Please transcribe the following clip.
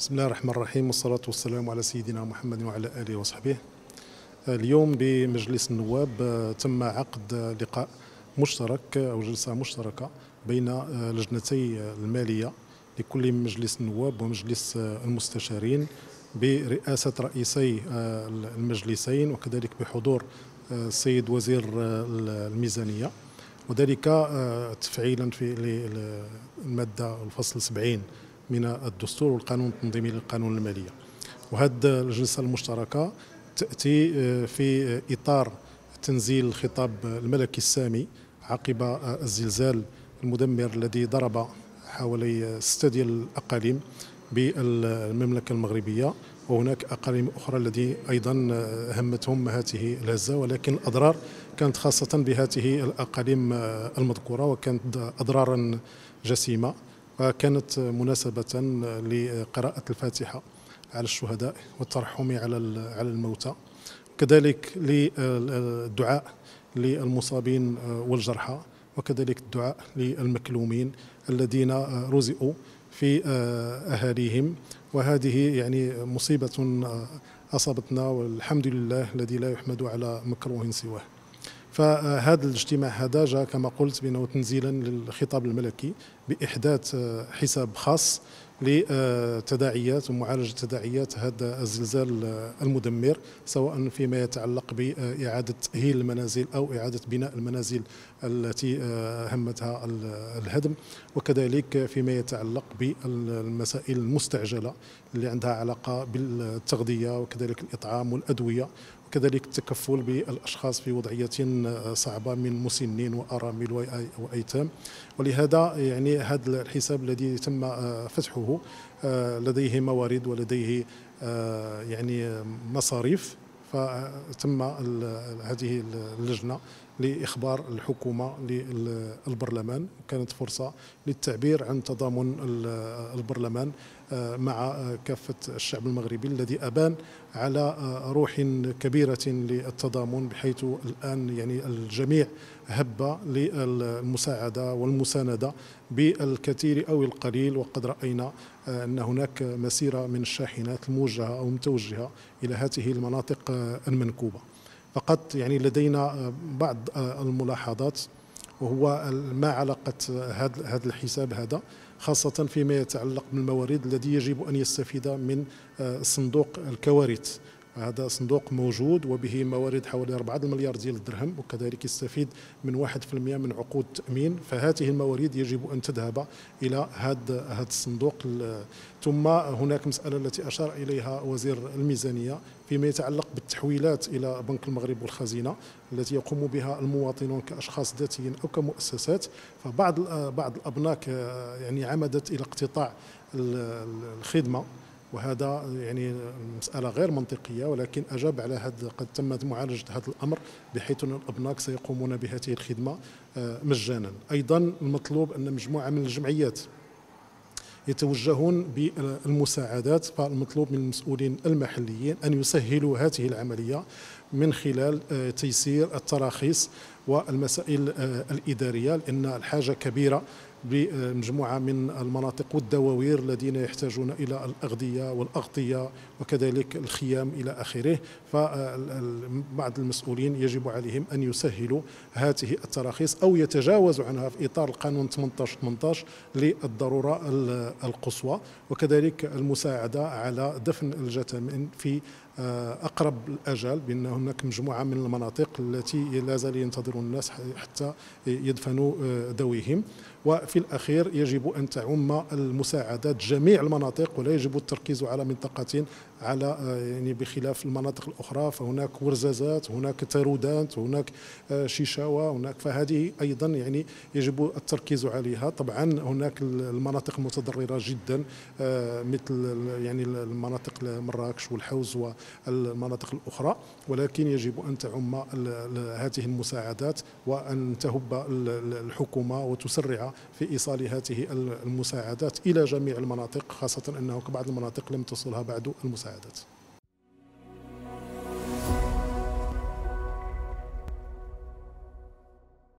بسم الله الرحمن الرحيم، والصلاة والسلام على سيدنا محمد وعلى آله وصحبه. اليوم بمجلس النواب تم عقد لقاء مشترك أو جلسة مشتركة بين لجنتي المالية لكل من مجلس النواب ومجلس المستشارين برئاسة رئيسي المجلسين، وكذلك بحضور السيد وزير الميزانية، وذلك تفعيلا في المادة الفصل 70 من الدستور والقانون التنظيمي للقانون المالية. وهذه الجلسة المشتركة تأتي في إطار تنزيل الخطاب الملكي السامي عقب الزلزال المدمر الذي ضرب حوالي 6 ديال الأقاليم بالمملكة المغربية، وهناك أقاليم أخرى التي أيضا همتهم هذه الهزة، ولكن الأضرار كانت خاصة بهذه الأقاليم المذكورة، وكانت أضرارا جسيمة. وكانت مناسبة لقراءة الفاتحة على الشهداء والترحم على الموتى، كذلك للدعاء للمصابين والجرحى، وكذلك الدعاء للمكلومين الذين رزقوا في أهاليهم. وهذه يعني مصيبة أصابتنا، والحمد لله الذي لا يحمد على مكروه سواه. فهذا الاجتماع هذا جاء كما قلت بأنه تنزيلا للخطاب الملكي بإحداث حساب خاص لتداعيات ومعالجة تداعيات هذا الزلزال المدمر، سواء فيما يتعلق بإعادة تأهيل المنازل أو إعادة بناء المنازل التي همتها الهدم، وكذلك فيما يتعلق بالمسائل المستعجلة اللي عندها علاقة بالتغذية وكذلك الإطعام والأدوية، كذلك التكفل بالأشخاص في وضعية صعبة من مسنين وأرامل وأيتام. ولهذا يعني هذا الحساب الذي تم فتحه لديه موارد ولديه يعني مصاريف، فتم هذه اللجنة لإخبار الحكومة للبرلمان، وكانت فرصة للتعبير عن تضامن البرلمان مع كافة الشعب المغربي الذي أبان على روح كبيرة للتضامن، بحيث الآن يعني الجميع هب للمساعدة والمساندة بالكثير أو القليل. وقد رأينا أن هناك مسيرة من الشاحنات الموجهة أو متوجهة إلى هذه المناطق المنكوبة. فقط يعني لدينا بعض الملاحظات، وهو ما علاقة هذا الحساب هذا خاصة فيما يتعلق بالموارد الذي يجب أن يستفيد من صندوق الكوارث. هذا صندوق موجود وبه موارد حوالي 4 مليار ديال الدرهم، وكذلك يستفيد من 1% من عقود التأمين. فهذه الموارد يجب أن تذهب إلى هذا الصندوق. ثم هناك مسألة التي أشار إليها وزير الميزانية فيما يتعلق بالتحويلات إلى بنك المغرب والخزينة التي يقوم بها المواطنون كأشخاص ذاتيين أو كمؤسسات. فبعض الأبناك يعني عمدت إلى اقتطاع الخدمة، وهذا يعني مسألة غير منطقية، ولكن أجاب على هذا، قد تمت معالجة هذا الأمر بحيث أن الأبناك سيقومون بهذه الخدمة مجانا. أيضا المطلوب أن مجموعة من الجمعيات يتوجهون بالمساعدات، فالمطلوب من المسؤولين المحليين أن يسهلوا هذه العملية من خلال تيسير التراخيص والمسائل الإدارية، لأن الحاجة كبيرة بمجموعة من المناطق والدواوير الذين يحتاجون إلى الأغذية والأغطية وكذلك الخيام إلى آخره. فبعض المسؤولين يجب عليهم أن يسهلوا هذه التراخيص أو يتجاوزوا عنها في إطار القانون 18 للضرورة القصوى، وكذلك المساعدة على دفن الجثامين في أقرب الأجال، بأن هناك مجموعة من المناطق التي لا زال ينتظرون الناس حتى يدفنوا ذويهم. وفي الأخير يجب أن تعم المساعدات جميع المناطق، ولا يجب التركيز على منطقة على يعني بخلاف المناطق الأخرى، فهناك ورزازات، هناك تارودات، هناك شيشاوة، هناك، فهذه أيضا يعني يجب التركيز عليها. طبعا هناك المناطق المتضررة جدا مثل يعني المناطق مراكش والحوز والمناطق الأخرى، ولكن يجب أن تعم هذه المساعدات وأن تهب الحكومة وتسرع في إيصال هذه المساعدات إلى جميع المناطق، خاصة أنه بعض المناطق لم تصلها بعد المساعدات.